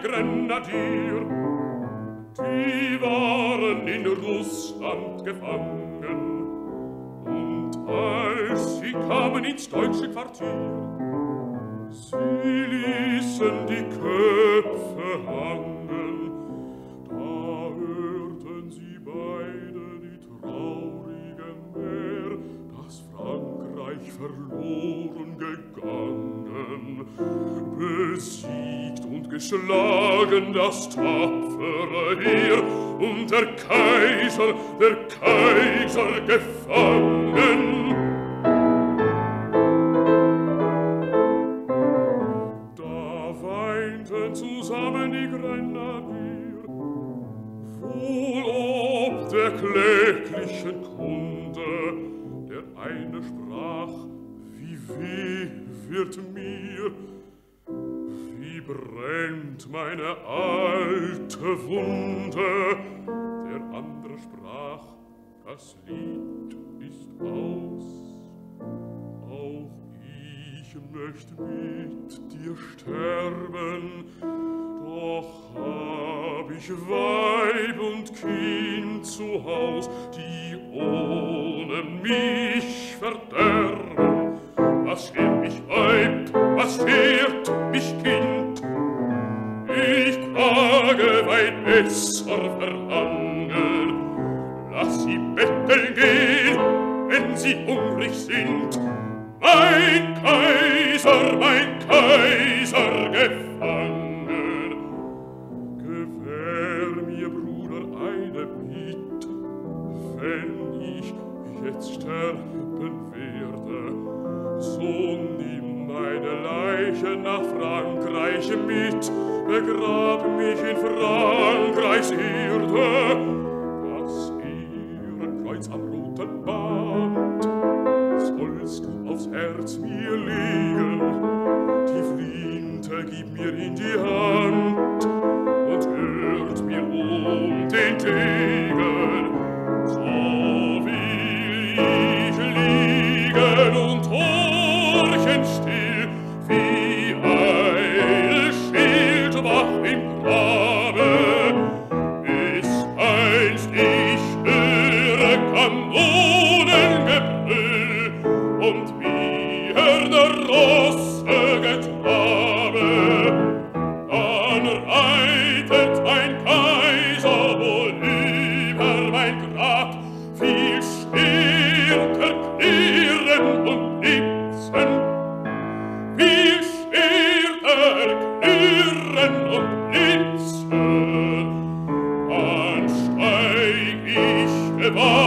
Grenadier. Die waren in Russland gefangen, und als sie kamen ins deutsche Quartier, sie ließen die Köpfe hangen. Da hörten sie beide die traurige Mär, dass Frankreich verloren gegangen, besiegt und geschlagen das tapfere Heer, und der Kaiser gefangen. Da weinten zusammen die Grenadier, wohl ob der kläglichen Kunde. Der eine sprach: wie weh wird mir, wie brennt meine alte Wunde. Der andere sprach: das Lied ist aus, auch ich möcht mit dir sterben, doch hab ich Weib und Kind zu Haus, die ohne mich verderben. Was fehlt mich Weib, was fehlt mich Kind? Ich klage weit besser verhangen. Lass sie betteln gehen, wenn sie hungrig sind. Mein Kaiser gefangen. Gewähr mir, Bruder, eine Bitt, wenn ich jetzt sterben werde, so nimm meine Leiche nach Frankreich mit, begrab mich in Frankreichs Erde. Das Ehrenkreuz am roten Band sollst du aufs Herz mir legen, die Flinte gib mir in die Hand und hört mir um den Degen. So will ich liegen und horchen still, wie ein Schildwach im Grabe, bis einst ich höre Kanonengebrüll und wieherne Rosse Getrabe. Dann reitet ein Kaiser wohl über mein Grab, viel stärker klirren und blitzen, viel stärker klirren und blitzen. Dann steig ich gewahrt